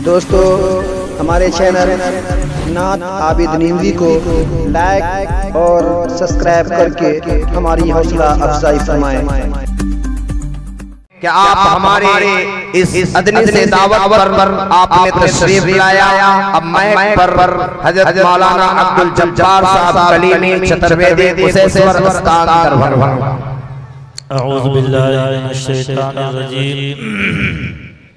दोस्तों हमारे चैनल नाथ आबिद नींदी को लाइक और सब्सक्राइब करके हमारी हौसला अफजाई फरमाएं। क्या आप हमारे इस अदनी से दावत पर आपने तशरीफ लाया। अब मैं पर हजरत मौलाना अब्दुल जब्बार साहब कलीमी चतुर्वेदी कुशेश्वर उस्ताद दरबार। अऊज़ु बिल्लाहि मिनश शैतानिर रजीम।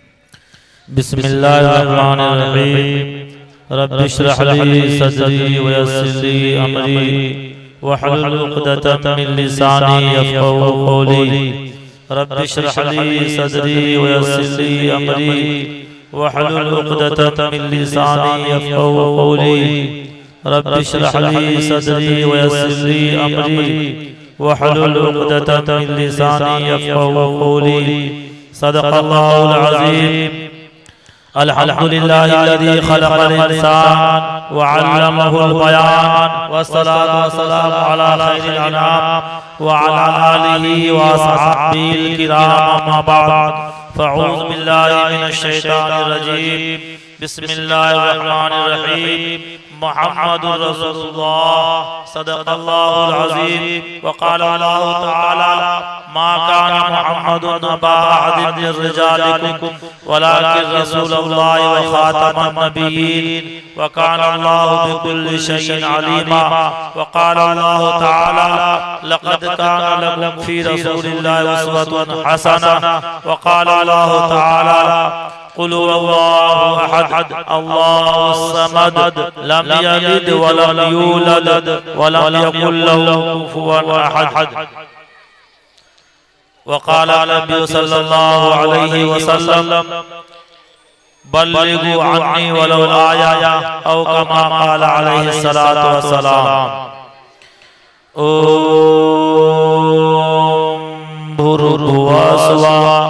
बिस्मिल्लाहिर्रहमानिर्रहीम। रब्बि इश्रह ली सदरी व यस्सिर ली अमरी वहलुल उक़दतम मिन लिसानी यफ़क़हू क़ौली। रब्बि इश्रह ली सदरी व यस्सिर ली अमरी वहलुल उक़दतम मिन लिसानी यफ़क़हू क़ौली। रब्बि इश्रह ली सदरी व यस्सिर ली अमरी वहलुल उक़दतम मिन लिसानी यफ़क़हू क़ौली। सदक़ल्लाहुल अज़ीम। अल्हम्दुलिल्लाहिल्लज़ी खलक़ल इंसान व अल्लमहुल बयान वस्सलातु वस्सलामु अला खैरिल अनाम व अला आलिहि व अस्हाबिहिल किराम अम्मा बअद। फ़अऊज़ु बिल्लाहि मिनश शैतानिर रजीम। बिस्मिल्लाहिर रहमानिर रहीम। मुहम्मदुर रसूलुल्लाह सदक़ल्लाहुल अज़ीम। व क़ाला अल्लाहु तआला मा काना मुहम्मदुन अबा अहदिन मिन रिजालिकुम वलाकिन रसूलुल्लाहि व खातमन नबिय्यीन व काना अल्लाहु बिकुल्लि शैइन अलीमा। व क़ाला अल्लाहु तआला लक़द काना लकुम फ़ी रसूलिल्लाहि उस्वतुन हसना। व क़ाला अल्लाहु तआला क़ुल हुवल्लाहु अहद अल्लाहुस समद लम यलिद व लम यूलद व लम यकुल लहू कुफुवन अहद। वक़ाल नबी सल्लल्लाहु अलैहि वसल्लम बल्लिगू अन्नी वलौ आया औ कमा क़ाल अलैहि सलातु वस्सलाम। ओम भूर्भुवः स्वः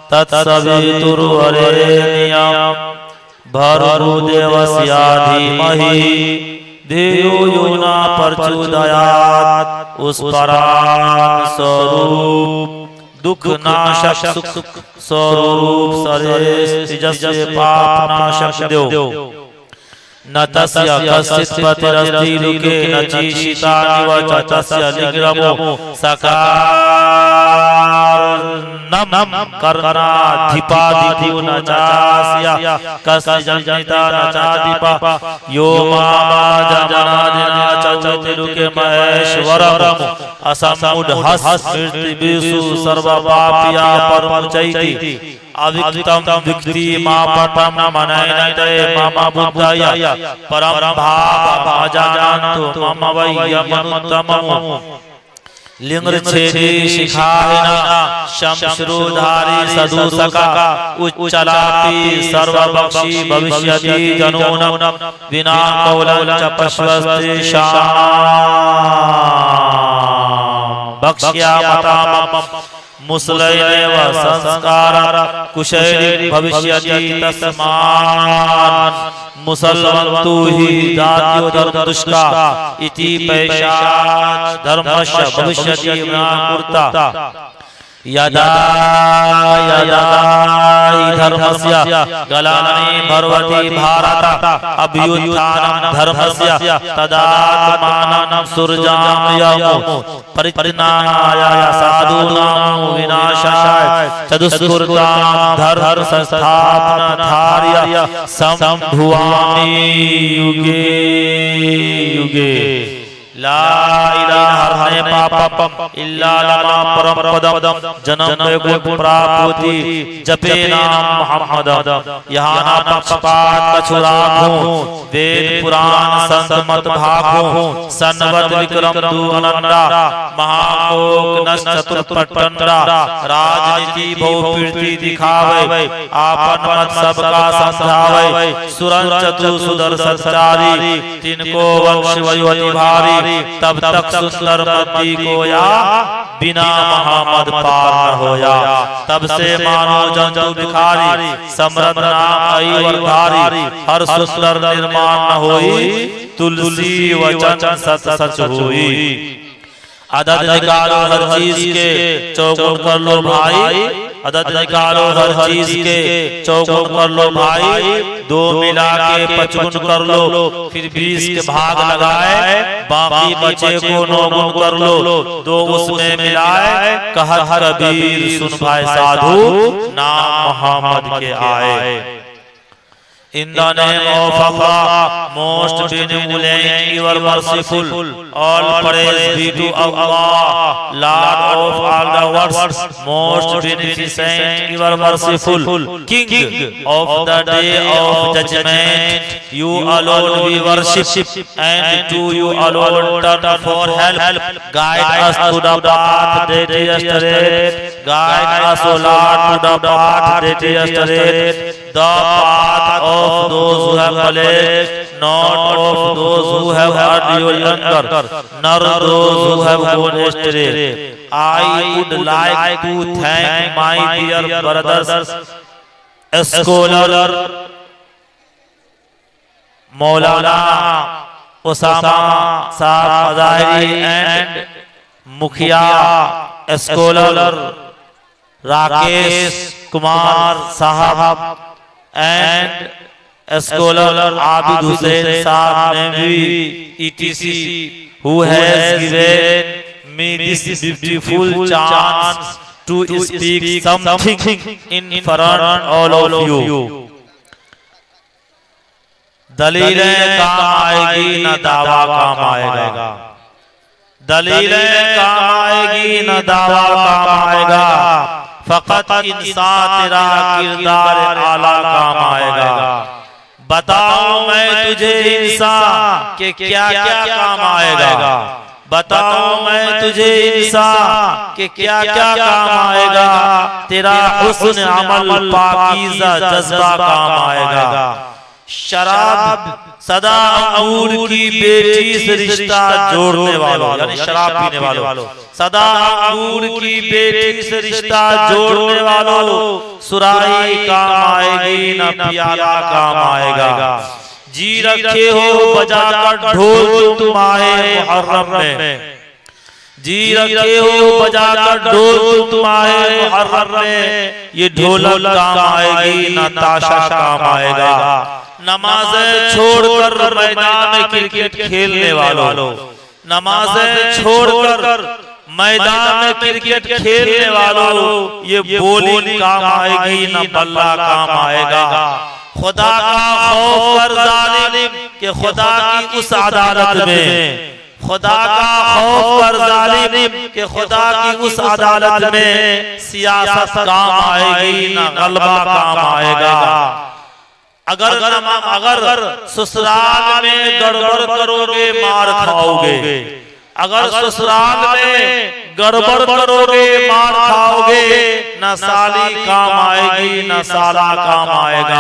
तत्सवितुर्वरेण्यं भर्गो देवस्य धीमहि धियो यो न प्रचोदयात्। उस परान स्वरूप दुख नाशक सुख स्वरूप सरेश तेजस्वी पाप नाशक देव न तस्य कश्चित् प्रतिरस्ति लुके न चीशितानि व तस्य लिग्रमो सकारनम कर्णाधिपादिभ्यो न चास्य कस्य जनिता न चाधिपा यो मामा जनादिना चौतिलुके महेश्वरम असमुढः स्मृतिभिषु सर्वपाप्या परमुचैति अविक्तम विक्ति मापटम मनयनते मम बुद्धय परम भाव अजानतो मम वैयमनुत्तमो लिंगच्छेदी शिखाहिना शमश्रुधारी सदूसका उच्चलापी सर्वभक्षी भविष्यति जनोनम विना कौलं च पश्वस्ते शाम भक्ष्यामतामम मुसलैनेव संस्कार कुशैली भविष्यति तस्मान् मुसलवन्तु हि जात्यो धर्मदुष्टा इति पैशाच धर्मस्य भविष्यति विनाकुर्ता। यदा यदा धर्मस्य गलानि भवति भारत अभ्युत्थानं धर्मस्य तदात्मानं सुरजामयमो परित्राणाय साधूनां विनाशाय चतुष्कृतां धर्म संस्थापनार्थाय संभवामि युगे युगे। ला इलाहा पापम इल्ला लमा परम पदम जन्म वैकुंठ प्राप्ति जपे नाम मोहम्मद। यहाँ ना पक्षपात कछुराखो वेद पुराण संत मत भागो सन्वत विक्रम दु अनंदा महाकोक नष्ट चतुर्पटंडा राजनीति बहु कीर्ति दिखावे आपन मत सबका समझावे सुरन चतु सुदर्शन चारी तिनको वंश वयोति भारी तब तक सुंदर मती को या बिना मोहम्मद पार होया। तब से मानो जंतु भिखारी समृद्ध नाम आई वरधारी हर सुंदर निर्माण न होई तुलसी वचन सत सच होई। आदत निकालो हर चीज के चौगुन कर लो भाई अदद निकालो हर चीज के, चौगुन कर लो भाई, 2 मिला के 55 कर लो, फिर 20 के भाग लगाए, बाकी बचे को 9 गुण कर लो, 2 उसमें मिलाए, कहत कबीर सुन भाई साधु, नाम मोहम्मद के आए। In the name of Allah, most benevolent, ever merciful, all praise be to Allah, Lord of all the worlds, most beneficent, ever merciful, King of the day of judgment. You alone we worship, and to you alone turn for help. Guide us to the path that is straight. Guide us, O Lord, to the path that is straight. The path of those who have knowledge, not of those who have heard your anger, nor those who have gone astray. I would like to thank my dear brothers, scholar Maulana Osama Saab Azahiri and Mukhiya scholar Rakesh Kumar Sahab and scholar Abid Hussain Saab Navy etc., who has given me this beautiful chance to speak something in front of all of you. दलीलें काम आएगी न दावा काम आएगा, दलीलें काम आएगी न दावा काम आएगा, फकत इंसान तेरा किरदार आला काम आएगा। बताओ मैं तुझे इंसान के क्या क्या काम आएगा, बताओ मैं तुझे इंसान के क्या क्या काम आएगा, तेरा हुस्न अमल पाकीज़ा जज्बा काम आएगा। शराब सदा अंगूर की बेटी से रिश्ता जोड़ने वालों, यानी शराब पीने वालों, सदा अंगूर की बेटी से रिश्ता जोड़ने वालों, सुराही काम आएगी न प्याला काम आएगा। जी रखे हो बजाकर ढोल तुम आए मुहर्रम में, जी रखे हो बजाकर ढोल तुम आए मुहर्रम में, ये ढोलक काम आएगी न ताशा काम आएगा। नमाज़ें छोड़कर मैदान में क्रिकेट खेलने वालों, नमाज़ें छोड़कर मैदान में क्रिकेट खेलने वालों, ये बोली काम आएगी न बल्ला काम आएगा। खुदा का खौफ कर जालिम के खुदा की उस अदालत में, खुदा का खौफ कर जालिम के खुदा की उस अदालत में, सियासत काम आएगी न गलबा काम आएगा। अगर ससुराल में गड़बड़ करोगे मार खाओगे, अगर ससुराल में गड़बड़ करोगे मार खाओगे, न साली काम आएगी न साला काम आएगा।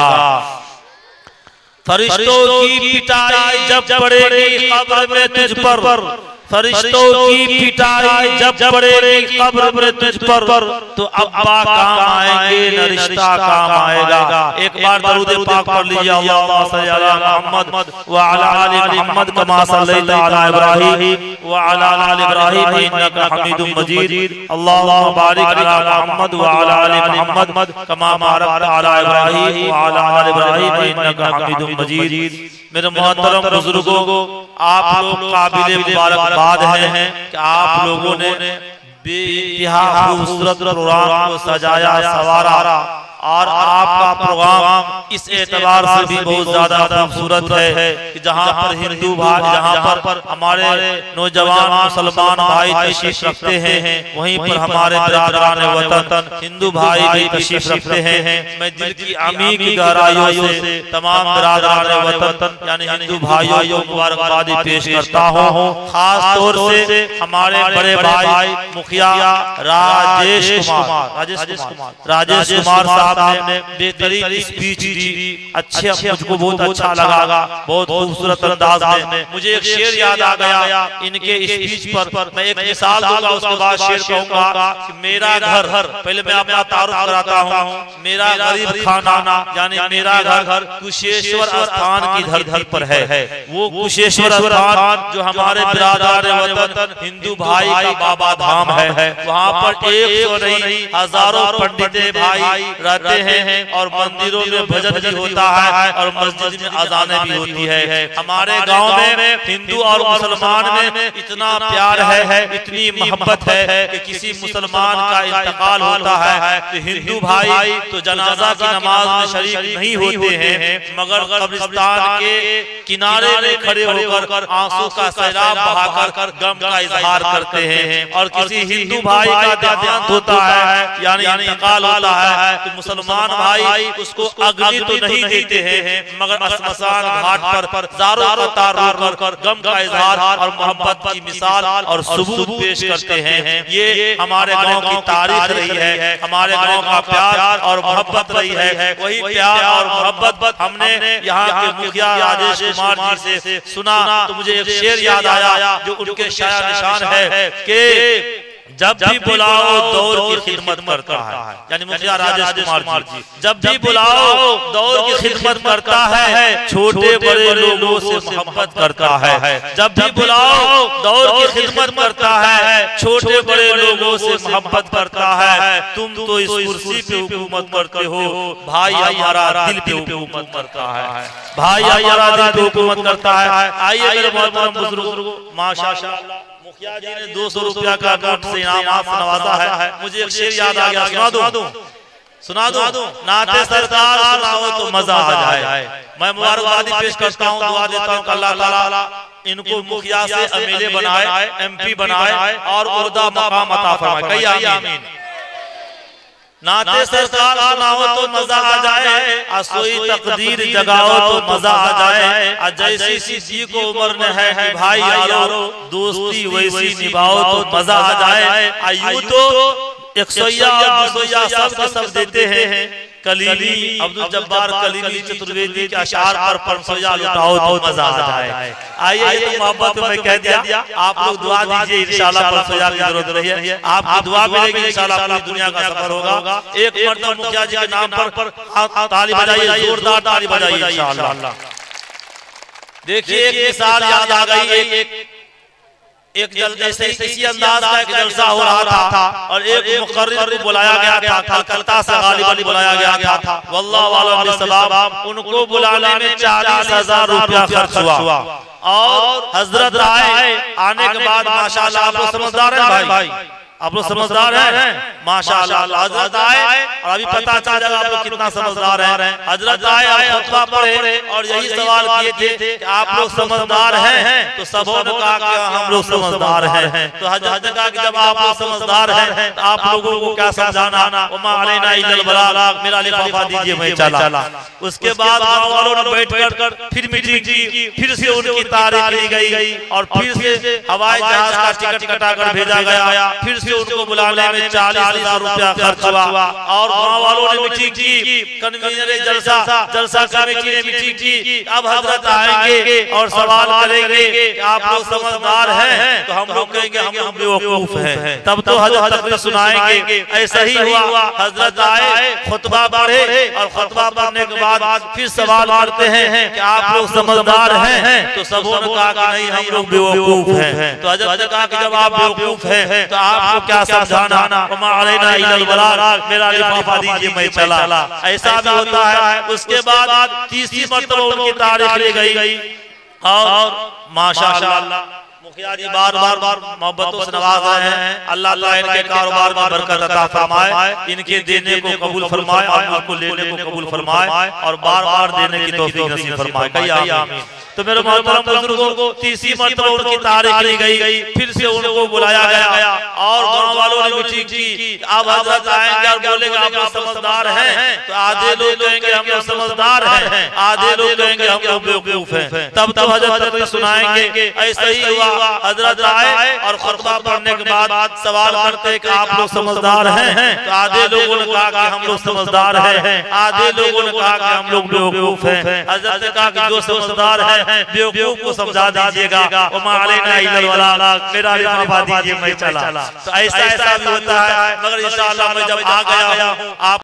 फरिश्तों की पिटाई जब पड़ेगी कब्र में तुझ पर, फरिश्तों की पिटाई जब पड़ेगी कब्र में तुझ पर, तो अब्बा काम आएंगे न रिश्ता काम आएगा। एक बार दरूद पाक पढ़ लीजिए, अल्लाहुम्मा सल्ली अला मुहम्मद व अला आलि मुहम्मद कमा सल्लैता अला इब्राहीम व अला आलि इब्राहीम इन्नका हमीदुम मजीद। अल्लाहुम्मा बारिक अला मुहम्मद व अला आलि मुहम्मद कमा बारकता अला इब्राहीम व अला आलि इब्राहीम इन्नका हमीदुम मजीद। मेरे मोहतरम बुजुर्गों, आप लोग काबिल मुबारकबाद हैं कि आप लोगों ने बेइंतहा खूबसूरत प्रोग्राम को सजाया सवारा, और आपका प्रोग्राम इस एतबार से भी बहुत ज्यादा खूबसूरत है कि जहाँ पर हिंदू भाई, जहाँ पर हमारे नौजवान मुसलमान भाई तशरीफ रखते हैं, वहीं पर हमारे बिरादरान वतन हिंदू भाई भी तशरीफ रखते हैं। मैं दिल की अमीर की गहराइयों से तमाम बिरादरान वतन यानी हिंदू भाइयों को मुबारकबाद पेश करता हूँ। खास तौर से हमारे बड़े भाई मुखिया राजेश कुमार साहब साहब ने बेहतरीन स्पीच दी, अच्छे मुझको बहुत अच्छा लगा, बहुत खूबसूरत अंदाज में। मुझे एक शेर याद आ गया इनके स्पीच पर, मैं एक मिसाल दूंगा उसके बाद शेर कहूंगा कि मेरा घर, पहले मैं अपना तारुफ कराता हूँ, मेरा गरीब खाना यानी मेरा घर कुशेश्वर स्थान की धरती पर है। वो कुशेश्वर स्थान जो हमारे बिरादर वतन हिंदू भाई का बाबा धाम है, वहाँ पर 100 नहीं हजारों पंडित भाई रहते हैं और मंदिरों में भजन भी होता है और मस्जिद में अजानें भी होती है। हमारे गांव में हिंदू और मुसलमान में इतना प्यार है, इतनी मोहब्बत है कि किसी मुसलमान का इंतकाल होता है तो हिंदू भाई तो जनाजा की नमाज में शरीक नहीं होते हैं, मगर कब्रिस्तान के किनारे में खड़े होकर आंसू का सैलाब बहाकर गम का इजहार करते हैं। और किसी हिंदू भाई का देहांत होता है यानी इंतकाल होता है तो मुसलमान भाई उसको अग्नि तो नहीं देते हैं, मगर श्मशान घाट पर ज़ारों कतार रोकर गम का इजहार और मोहब्बत की मिसाल और सबूत पेश करते हैं। ये हमारे गांव की तारीख रही है, हमारे गांव का प्यार और मोहब्बत रही है। वही प्यार और मोहब्बत हमने यहाँ के मुखिया राजेश कुमार जी से सुना तो मुझे एक शेर याद आया जो उनके शाया निशान है कि जब भी बुलाओ दौर की खिदमत करता है, यानी मुखिया राजेश कुमार जी जब भी बुलाओ दौर की खिदमत करता है, छोटे बड़े लोगों से मोहब्बत करता है। जब भी बुलाओ दौर की खिदमत करता है, छोटे बड़े लोगों से मोहब्बत करता है। तुम तो इस कुर्सी पे हुकूमत करते हो, भाई हमारा दिल पे हुकूमत करता है, भाई हमारा दिल पे हुकूमत करता है। आइए मेरे मोहतरम बुजुर्गों, माशाअल्लाह मुखिया जी ने 200 रुपया का नोट से इनाम नवाजा है। मुझे एक शेर याद आ गया, सुना दूं नाते सरकार सुनाओ तो मजा आ जाए। मैं मुबारकबादी पेश करता हूँ, दुआ देता हूँ कि अल्लाह ताला इनको मुखिया से एमएलए बनाए, एमपी बनाए और ओहदा मकाम अता फरमाए। कहिए आमीन। नाते सरकार सुनाओ तो मजा आ जाए, असोई तकदीर जगाओ तो मजा आ जाए। जैसी सिद्दी को उम्र में है कि भाई यारो दोस्ती वैसी निभाओ तो मजा आ जाए। आयु तो 100 सब देते हैं, कलीमी अब्दुल जब्बार कलीमी चतुर्वेदी के अशार पर सजा लुटाओ तो मजा आ जाए। आइए तो मोहब्बत में कह दिया, आप लोग दुआ दीजिए इंशाल्लाह पर सजा की जरूरत रही है, आपकी दुआ मिलेगी इंशाल्लाह, पूरी दुनिया का सफर होगा। एक मर्तबा मुखिया जी के नाम पर ताली बजाइए, जोरदार ताली बजाइए इंशाल्लाह। देखिए एक मिसाल याद आ गई, एक इसी अंदाज का एक जलसा हो रहा था और एक मुकर्रिर को बुलाया गया था, कलकत्ता से गालिबन बुलाया गया था। वल्लाह वाला बेसबाब उनको बुलाने में 40,000 रुपया खर्च हुआ और हजरत आए। आने के बाद माशाल्लाह आप लोग समझदार हैं भाई, आप लोग समझदार हैं माशाल्लाह। हजरत आए और अभी पता चल जाएगा आप लोग कितना समझदार हैं। हजरत आए और खुतबा पढ़े और यही सवाल किए थे कि आप लोग समझदार हैं, तो सबों ने कहा कि हम लोग समझदार हैं। तो हजरत ने कहा कि जब आप लोग समझदार हैं तो आप लोगों को क्या समझाना, वमा अलैना इल्लल बलाग, मेरा लिफाफा दीजिए मैं चला। उसके बाद गाँव वालों ने बैठकर फिर मीटिंग की, फिर से उनकी तारीख ली गई और फिर से हवाई जहाज का टिकट कटाकर भेजा गया। फिर से उनको बुलाने में 40,000 रुपया खर्च हुआ और गाँव वालों ने मीटिंग की, कन्वीनर जलसा कमेटी ने मीटिंग की। अब हजरत आएंगे और सवाल करेंगे कि आप लोग समझदार हैं, तो हम लोग कहेंगे हम बेवकूफ हैं। तब तो हजरत तकरीर सुनाएंगे। ऐसा ही हुआ, हजरत आए, खुतबा पढ़े और खुतबा पढ़ने के बाद फिर सवाल करते हैं कि आप लोग समझदार हैं, तो सबों ने कहा कि नहीं हम लोग बेवकूफ हैं। तो हजरत ने कहा कि जब आप बेवकूफ हैं तो आपको क्या समझाना, वमा अलैना इल्लल बलाग, मेरा लिफाफा दीजिए मैं चला। ऐसा भी होता है। उसके बाद तीसरी मर्तबा उनकी तारीख ली गई और माशाअल्लाह मुखिया जी बार बार मोहब्बतों से नवाज रहे हैं। अल्लाह ताला इनके कारोबार में बरकत अता फरमाए, इनके देने को कबूल फरमाए और उनको लेने को कबूल फरमाए और बार बार देने की तौफीक नसीब फरमाए। कहिए आमीन। तो मेरे मोहतरम बुजुर्गों को तीसरी मरतबा उनकी तारीख ली गई, फिर से उनको बुलाया गया और गांव वालों ने भी ठीक की। अब हजरत आएंगे और बोलेंगे आप लोग समझदार हैं, तो आधे लोग कहेंगे हम लोग समझदार हैं, आधे लोग कहेंगे हम लोग बेवकूफ हैं। तब हजरत तकरीर सुनाएंगे। ऐसा ही हुआ, हजरत आए और खुतबा पढ़ने के बाद सवाल करते कि आप लोग समझदार हैं, तो आधे लोगों ने कहा कि हम लोग समझदार हैं, आधे लोगों ने कहा कि हम लोग बेवकूफ हैं। हजरत ने कहा कि जो समझदार है बेवकूफ को समझा दीजिएगा, मेरा लिफाफा दीजिए मैं चला। तो ऐसा भी होता है, मगर इंशाअल्लाह मैं जब आ गया हूँ आप